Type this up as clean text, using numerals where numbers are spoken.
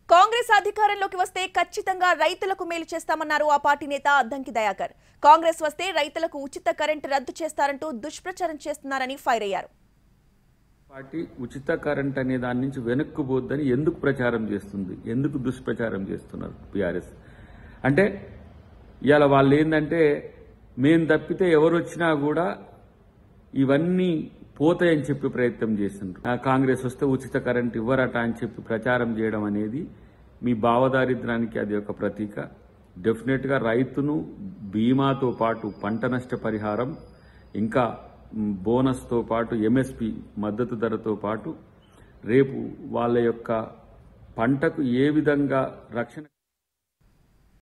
కాంగ్రెస్ అధికారంలోకి వస్తే ఖచ్చితంగా రైతులకు మేలు చేస్తామన్నారు ఆ పార్టీ నేత అద్దంకి దయాకర్. కాంగ్రెస్ వస్తే రైతులకు ఉచిత కరెంట్ రద్దు చేస్తారంటూ దుష్ప్రచారం చేస్తున్నారని ఫైర్ అయ్యారు. పార్టీ ఉచిత కరెంట్ అనే దాని నుంచి వెనక్కుపోద్దని ఎందుకు ప్రచారం చేస్తుంది, ఎందుకు దుష్ప్రచారం చేస్తున్నారు బీఆర్ఎస్ అంటే? ఇవాళ వాళ్ళు ఏంటంటే మేం తప్పితే ఎవరు వచ్చినా కూడా ఇవన్నీ పోతాయని చెప్పి ప్రయత్నం చేసిండ్రు. కాంగ్రెస్ వస్తే ఉచిత కరెంట్ ఇవ్వరట అని చెప్పి ప్రచారం చేయడం అనేది మీ భావదారిద్రానికి అది ఒక ప్రతీక. డెఫినెట్గా రైతును బీమాతో పాటు పంట నష్ట పరిహారం, ఇంకా బోనస్తో పాటు ఎంఎస్పి మద్దతు ధరతో పాటు రేపు వాళ్ళ యొక్క పంటకు ఏ విధంగా రక్షణ